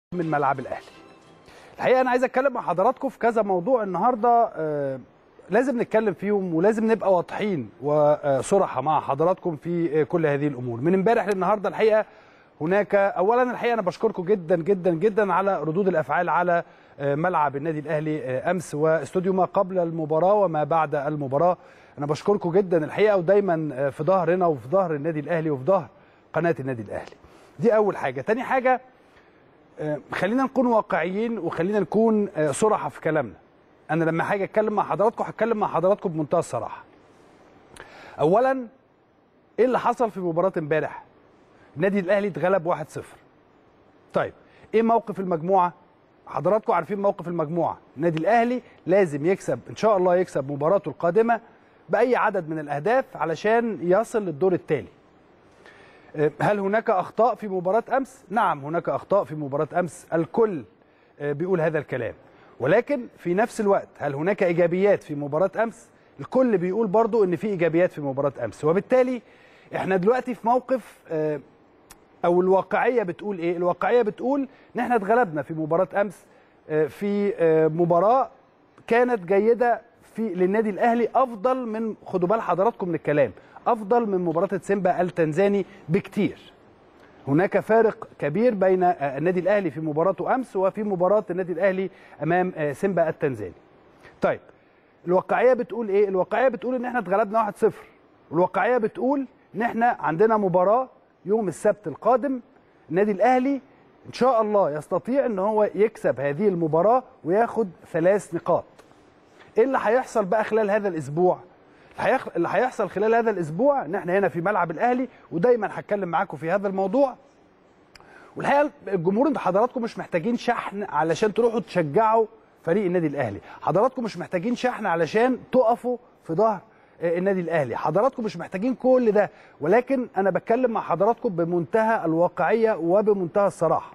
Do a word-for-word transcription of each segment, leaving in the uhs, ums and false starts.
من ملعب الاهلي. الحقيقه انا عايز اتكلم مع حضراتكم في كذا موضوع النهارده، آه لازم نتكلم فيهم ولازم نبقى واضحين وصراحه مع حضراتكم في كل هذه الامور. من امبارح للنهارده الحقيقه هناك اولا الحقيقه انا بشكركم جدا جدا جدا على ردود الافعال على ملعب النادي الاهلي امس واستوديو ما قبل المباراه وما بعد المباراه. انا بشكركم جدا الحقيقه، ودايما في ظهرنا وفي ظهر النادي الاهلي وفي ظهر قناه النادي الاهلي. دي اول حاجه. تاني حاجه، خلينا نكون واقعيين وخلينا نكون صراحه في كلامنا. انا لما هاجي اتكلم مع حضراتكم هتكلم مع حضراتكم بمنتهى الصراحه. اولا، ايه اللي حصل في مباراه امبارح؟ النادي الاهلي اتغلب واحد صفر. طيب ايه موقف المجموعه؟ حضراتكم عارفين موقف المجموعه، النادي الاهلي لازم يكسب ان شاء الله، يكسب مباراته القادمه باي عدد من الاهداف علشان يصل للدور التالي. هل هناك اخطاء في مباراه امس؟ نعم هناك اخطاء في مباراه امس، الكل بيقول هذا الكلام، ولكن في نفس الوقت هل هناك ايجابيات في مباراه امس؟ الكل بيقول برضو ان في ايجابيات في مباراه امس. وبالتالي احنا دلوقتي في موقف، او الواقعيه بتقول ايه؟ الواقعيه بتقول ان احنا اتغلبنا في مباراه امس، في مباراه كانت جيده في للنادي الاهلي، افضل من، خدوا بال حضراتكم من الكلام، افضل من مباراه سيمبا التنزاني بكتير. هناك فارق كبير بين النادي الاهلي في مباراته امس وفي مباراه النادي الاهلي امام سيمبا التنزاني. طيب الواقعيه بتقول ايه؟ الواقعيه بتقول ان احنا اتغلبنا واحد صفر. الواقعيه بتقول ان احنا عندنا مباراه يوم السبت القادم، النادي الاهلي ان شاء الله يستطيع ان هو يكسب هذه المباراه وياخد ثلاث نقاط. ايه اللي هيحصل بقى خلال هذا الاسبوع؟ اللي هيحصل خلال هذا الاسبوع ان احنا هنا في ملعب الاهلي، ودايما هتكلم معاكم في هذا الموضوع. والحقيقه الجمهور انتوا حضراتكم مش محتاجين شحن علشان تروحوا تشجعوا فريق النادي الاهلي، حضراتكم مش محتاجين شحن علشان تقفوا في ظهر النادي الاهلي، حضراتكم مش محتاجين كل ده، ولكن انا بتكلم مع حضراتكم بمنتهى الواقعيه وبمنتهى الصراحه.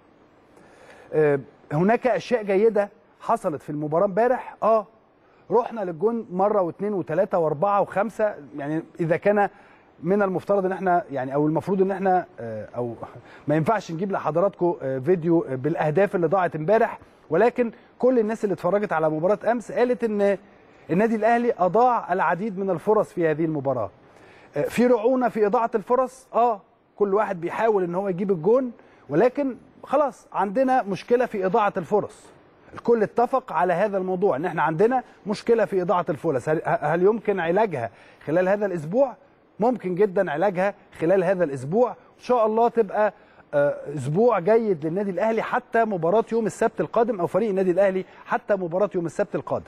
هناك اشياء جيده حصلت في المباراه امبارح. اه رحنا للجون مره واثنين وثلاثه واربعه وخمسه، يعني اذا كان من المفترض ان احنا يعني او المفروض ان احنا او ما ينفعش نجيب لحضراتكم فيديو بالاهداف اللي ضاعت امبارح، ولكن كل الناس اللي اتفرجت على مباراه امس قالت ان النادي الاهلي اضاع العديد من الفرص في هذه المباراه. في رعونه في اضاعه الفرص، اه كل واحد بيحاول ان هو يجيب الجون، ولكن خلاص عندنا مشكله في اضاعه الفرص. الكل اتفق على هذا الموضوع، ان احنا عندنا مشكله في اضاعه الفرص. هل يمكن علاجها خلال هذا الاسبوع؟ ممكن جدا علاجها خلال هذا الاسبوع، ان شاء الله تبقى اسبوع جيد للنادي الاهلي حتى مباراه يوم السبت القادم، او فريق النادي الاهلي حتى مباراه يوم السبت القادم.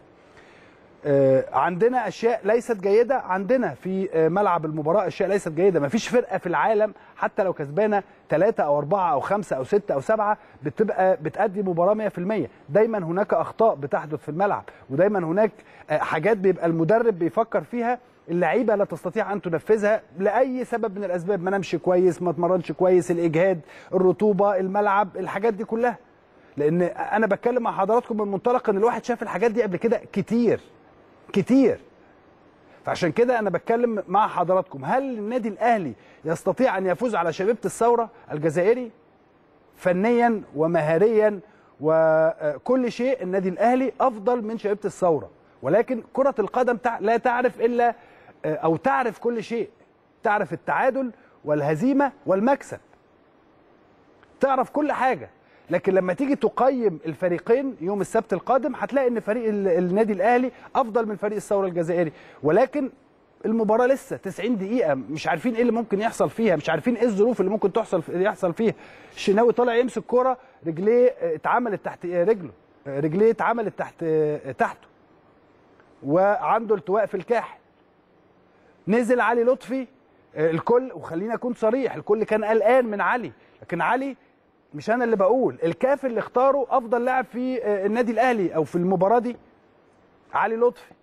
عندنا اشياء ليست جيده، عندنا في ملعب المباراه اشياء ليست جيده. مفيش فرقه في العالم حتى لو كسبانه ثلاثة او أربعة او خمسة او ستة او سبعة بتبقى بتأدي مباراه مية في المية. دايما هناك اخطاء بتحدث في الملعب، ودايما هناك حاجات بيبقى المدرب بيفكر فيها اللعيبه لا تستطيع ان تنفذها لاي سبب من الاسباب، ما نمشي كويس، ما اتمرنش كويس، الاجهاد، الرطوبه، الملعب، الحاجات دي كلها. لان انا بتكلم مع حضراتكم من منطلق ان الواحد شاف الحاجات دي قبل كده كتير كتير. فعشان كده انا بتكلم مع حضراتكم، هل النادي الاهلي يستطيع ان يفوز على شبيبه الثوره الجزائري؟ فنيا ومهاريا وكل شيء النادي الاهلي افضل من شبيبه الثوره، ولكن كره القدم لا تعرف الا او تعرف كل شيء، تعرف التعادل والهزيمه والمكسب، تعرف كل حاجه. لكن لما تيجي تقيم الفريقين يوم السبت القادم هتلاقي ان فريق النادي الاهلي افضل من فريق الثوره الجزائري، ولكن المباراه لسه تسعين دقيقه، مش عارفين ايه اللي ممكن يحصل فيها، مش عارفين ايه الظروف اللي ممكن تحصل يحصل فيها. الشناوي طالع يمسك كوره، رجليه اتعملت تحت رجله، رجليه اتعملت تحت تحته، وعنده التواء في الكاحل. نزل علي لطفي، الكل، وخلينا اكون صريح، الكل كان قلقان من علي، لكن علي مش انا اللي بقول، الكاف اللي اختاره افضل لاعب في النادي الاهلي او في المباراه دي علي لطفي.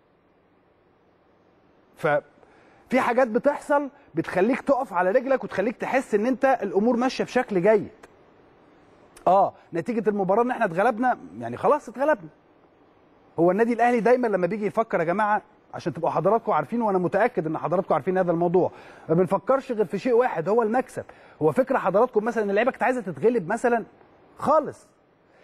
ففي حاجات بتحصل بتخليك تقف على رجلك وتخليك تحس ان انت الامور ماشيه بشكل جيد. اه نتيجه المباراه ان احنا اتغلبنا، يعني خلاص اتغلبنا. هو النادي الاهلي دايما لما بيجي يفكر يا جماعه، عشان تبقوا حضراتكم عارفين، وانا متاكد ان حضراتكم عارفين هذا الموضوع، ما بنفكرش غير في شيء واحد، هو المكسب. هو فكره حضراتكم مثلا ان اللعيبه كانت عايزه تتغلب مثلا خالص،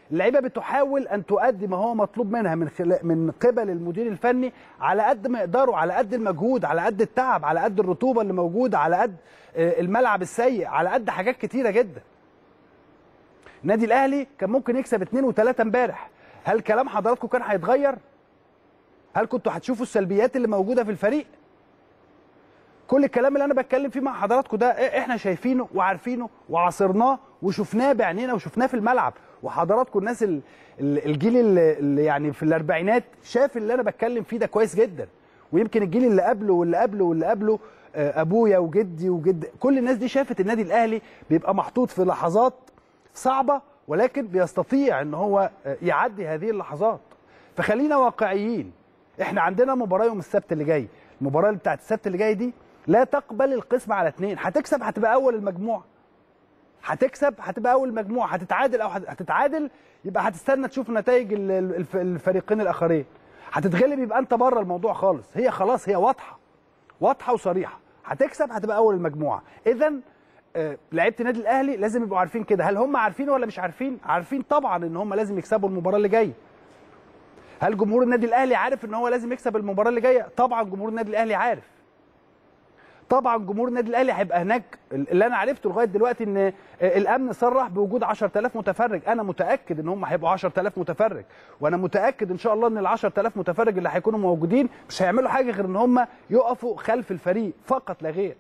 اللعيبه بتحاول ان تؤدي ما هو مطلوب منها من خلال من قبل المدير الفني على قد ما يقدروا، على قد المجهود، على قد التعب، على قد الرطوبه اللي موجوده، على قد الملعب السيء، على قد حاجات كتيره جدا. النادي الاهلي كان ممكن يكسب اتنين وتلاته امبارح. هل كلام حضراتكم كان هيتغير؟ هل كنتوا هتشوفوا السلبيات اللي موجوده في الفريق؟ كل الكلام اللي انا بتكلم فيه مع حضراتكم ده احنا شايفينه وعارفينه وعاصرناه وشفناه بعينينا وشفناه في الملعب، وحضراتكم الناس الجيل اللي يعني في الاربعينات شاف اللي انا بتكلم فيه ده كويس جدا، ويمكن الجيل اللي قبله واللي قبله واللي قبله ابويا وجدي وجد كل الناس دي شافت النادي الاهلي بيبقى محطوط في لحظات صعبه، ولكن بيستطيع ان هو يعدي هذه اللحظات. فخلينا واقعيين، احنا عندنا مباراه يوم السبت اللي جاي، المباراه اللي بتاعت السبت اللي جاي دي لا تقبل القسم على اثنين، هتكسب هتبقى اول المجموعه، هتكسب هتبقى اول المجموعه، هتتعادل او هتتعادل يبقى هتستنى تشوف نتائج الفريقين الاخرين، هتتغلب يبقى انت بره الموضوع خالص. هي خلاص هي واضحه واضحه وصريحه، هتكسب هتبقى اول المجموعه. اذا آه لعيبه النادي الاهلي لازم يبقوا عارفين كده. هل هم عارفين ولا مش عارفين؟ عارفين طبعا ان هم لازم يكسبوا المباراه اللي جايه. هل جمهور النادي الاهلي عارف ان هو لازم يكسب المباراه اللي جايه؟ طبعا جمهور النادي الاهلي عارف. طبعا جمهور النادي الاهلي هيبقى هناك. اللي انا عرفته لغايه دلوقتي ان الامن صرح بوجود عشرة آلاف متفرج، انا متاكد ان هم هيبقوا عشرة آلاف متفرج، وانا متاكد ان شاء الله ان ال عشرة آلاف متفرج اللي هيكونوا موجودين مش هيعملوا حاجه غير ان هم يقفوا خلف الفريق فقط لا غير.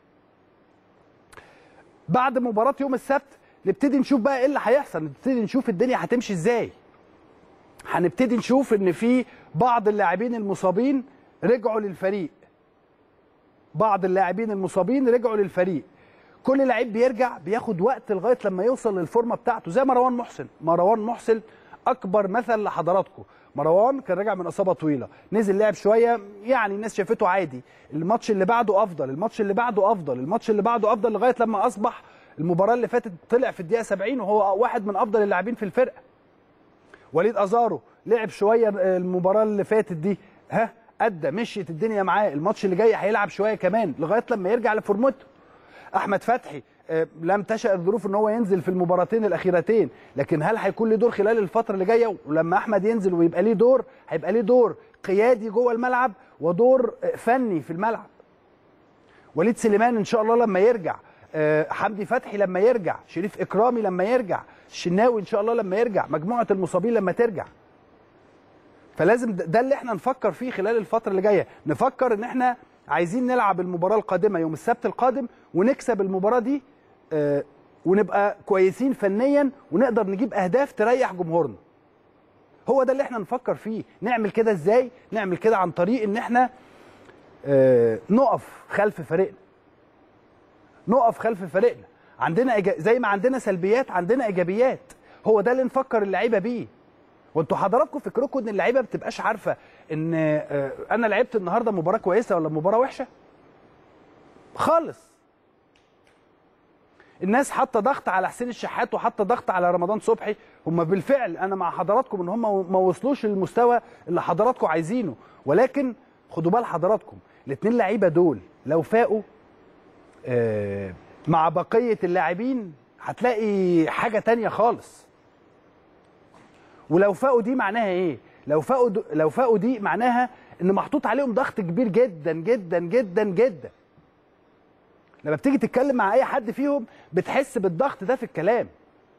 بعد مباراه يوم السبت نبتدي نشوف بقى ايه اللي هيحصل، نبتدي نشوف الدنيا هتمشي ازاي. هنبتدي نشوف ان في بعض اللاعبين المصابين رجعوا للفريق، بعض اللاعبين المصابين رجعوا للفريق. كل لعيب بيرجع بياخد وقت لغايه لما يوصل للفورمه بتاعته، زي مروان محسن. مروان محسن اكبر مثل لحضراتكم. مروان كان راجع من اصابه طويله، نزل لعب شويه، يعني الناس شافته عادي. الماتش اللي بعده افضل، الماتش اللي بعده افضل، الماتش اللي بعده افضل، لغايه لما اصبح المباراه اللي فاتت طلع في الدقيقه سبعين وهو واحد من افضل اللاعبين في الفرقه. وليد ازارو لعب شويه المباراه اللي فاتت دي، ها ادى مشيت الدنيا معاه. الماتش اللي جاي هيلعب شويه كمان لغايه لما يرجع لفورمته. احمد فتحي لم تشأ الظروف ان هو ينزل في المباراتين الاخيرتين، لكن هل هيكون له دور خلال الفتره اللي جايه؟ ولما احمد ينزل ويبقى ليه دور، هيبقى ليه دور قيادي جوه الملعب ودور فني في الملعب. وليد سليمان ان شاء الله لما يرجع، حمدي فتحي لما يرجع، شريف اكرامي لما يرجع، الشناوي ان شاء الله لما يرجع، مجموعه المصابين لما ترجع. فلازم ده اللي احنا نفكر فيه خلال الفتره اللي جايه، نفكر ان احنا عايزين نلعب المباراه القادمه يوم السبت القادم ونكسب المباراه دي، اه ونبقى كويسين فنيا ونقدر نجيب اهداف تريح جمهورنا. هو ده اللي احنا نفكر فيه. نعمل كده ازاي؟ نعمل كده عن طريق ان احنا اه نقف خلف فريقنا، نقف خلف فريقنا. عندنا إيجا... زي ما عندنا سلبيات عندنا ايجابيات، هو ده اللي نفكر اللعيبه بيه. وانتوا حضراتكم فكركم ان اللعيبه ما بتبقاش عارفه ان انا لعبت النهارده مباراه كويسه ولا مباراه وحشه خالص. الناس حاطه ضغط على حسين الشحات وحاطه ضغط على رمضان صبحي، هم بالفعل انا مع حضراتكم ان هم ما وصلوش للمستوى اللي حضراتكم عايزينه، ولكن خدوا بال حضراتكم الاثنين لعيبه دول لو فاقوا مع بقيه اللاعبين هتلاقي حاجه تانية خالص. ولو فاقوا دي معناها ايه؟ لو فاقوا لو فاقوا دي معناها ان محطوط عليهم ضغط كبير جدا جدا جدا جدا. لما بتيجي تتكلم مع اي حد فيهم بتحس بالضغط ده في الكلام.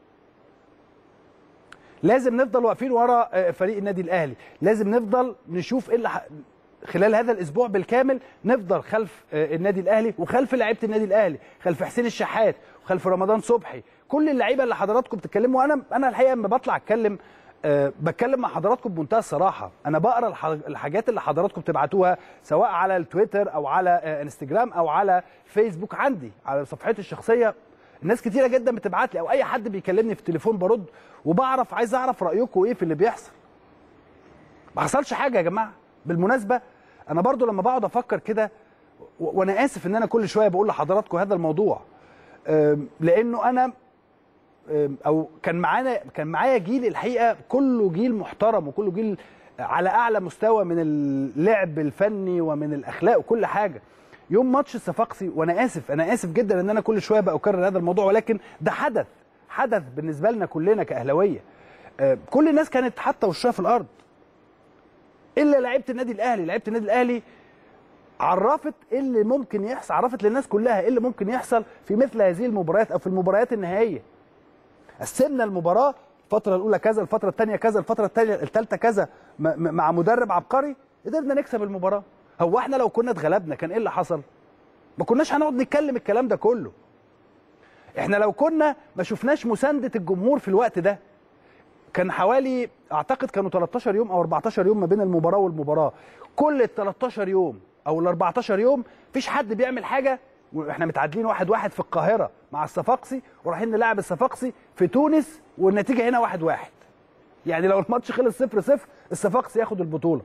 لازم نفضل واقفين ورا فريق النادي الاهلي، لازم نفضل نشوف ايه اللي خلال هذا الاسبوع بالكامل، نفضل خلف النادي الاهلي وخلف لعيبه النادي الاهلي، خلف حسين الشحات وخلف رمضان صبحي، كل اللعيبه اللي حضراتكم بتتكلموا. انا انا الحقيقه لما بطلع اتكلم أه بتكلم مع حضراتكم بمنتهى الصراحه، انا بقرا الحاجات اللي حضراتكم بتبعتوها سواء على التويتر او على انستجرام او على فيسبوك، عندي على صفحتي الشخصيه الناس كتيره جدا بتبعت لي، او اي حد بيكلمني في التليفون برد وبعرف، عايز اعرف رايكم ايه في اللي بيحصل. ما حصلش حاجه يا جماعه. بالمناسبه انا برضو لما بقعد افكر كده، وانا اسف ان انا كل شويه بقول لحضراتكم هذا الموضوع، لانه انا او كان معانا كان معايا جيل الحقيقه كله جيل محترم وكله جيل على اعلى مستوى من اللعب الفني ومن الاخلاق وكل حاجه. يوم ماتش الصفاقسي، وانا اسف انا اسف جدا ان انا كل شويه بكرر هذا الموضوع، ولكن ده حدث حدث بالنسبه لنا كلنا كاهلاويه. كل الناس كانت حاطه وشها في الارض الا لعيبه النادي الاهلي. لعيبه النادي الاهلي عرفت ايه اللي ممكن يحصل، عرفت للناس كلها ايه اللي ممكن يحصل في مثل هذه المباريات او في المباريات النهائيه. قسمنا المباراه الفتره الاولى كذا، الفتره الثانيه كذا، الفتره الثانيه الثالثه كذا، مع مدرب عبقري قدرنا نكسب المباراه. هو احنا لو كنا اتغلبنا كان ايه اللي حصل؟ ما كناش هنقعد نتكلم الكلام ده كله. احنا لو كنا ما شفناش مسانده الجمهور في الوقت ده، كان حوالي اعتقد كانوا تلتاشر يوم او اربعتاشر يوم ما بين المباراه والمباراه، كل ال تلتاشر يوم او ال اربعتاشر يوم مفيش حد بيعمل حاجه، واحنا متعادلين واحد واحد في القاهره مع الصفاقسي ورايحين نلعب الصفاقسي في تونس والنتيجه هنا واحد واحد. يعني لو الماتش خلص صفر صفر الصفاقسي ياخد البطوله.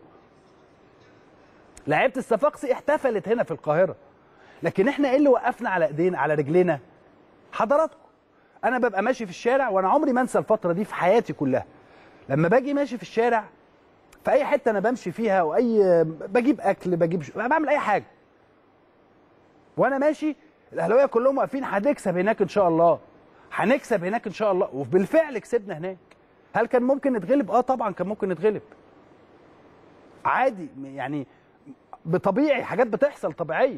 لعيبه الصفاقسي احتفلت هنا في القاهره. لكن احنا ايه اللي وقفنا على ايدينا على رجلينا؟ حضراتكم. انا ببقى ماشي في الشارع وانا عمري ما انسى الفتره دي في حياتي كلها. لما باجي ماشي في الشارع في اي حته انا بمشي فيها، واي بجيب اكل بجيب ش... بعمل اي حاجه وانا ماشي، الاهلاويه كلهم واقفين هنكسب هناك ان شاء الله، هنكسب هناك ان شاء الله. وبالفعل كسبنا هناك. هل كان ممكن نتغلب؟ اه طبعا كان ممكن نتغلب عادي، يعني بطبيعي، حاجات بتحصل طبيعيه.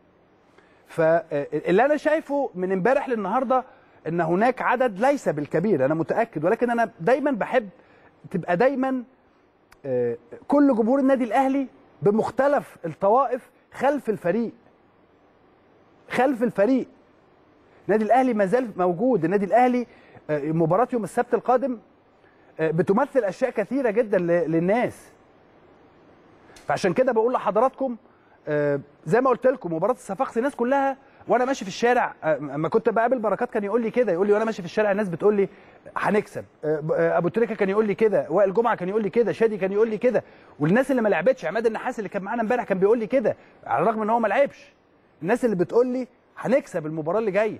فاللي انا شايفه من امبارح للنهارده ان هناك عدد ليس بالكبير، انا متاكد، ولكن انا دايما بحب تبقى دايما كل جمهور النادي الاهلي بمختلف الطوائف خلف الفريق، خلف الفريق. النادي الاهلي ما زال موجود. النادي الاهلي مباراه يوم السبت القادم بتمثل اشياء كثيره جدا للناس. فعشان كده بقول لحضراتكم زي ما قلت لكم، مباراه الصفاقسي الناس كلها وانا ماشي في الشارع، اما كنت بقابل بركات كان يقول لي كده، يقول لي وانا ماشي في الشارع الناس بتقول لي هنكسب، ابو تريكه كان يقول لي كده، وائل جمعه كان يقول لي كده، شادي كان يقول لي كده، والناس اللي ما لعبتش، عماد النحاس اللي كان معانا امبارح كان بيقول لي كده على الرغم ان هو ما لعبش. الناس اللي بتقول لي هنكسب المباراه اللي جايه.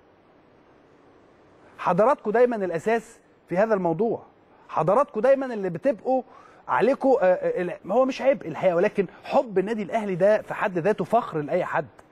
حضراتكم دايما الاساس في هذا الموضوع. حضراتكم دايما اللي بتبقوا عليكم، هو مش عيب الحقيقه، ولكن حب النادي الاهلي ده في حد ذاته فخر لاي حد.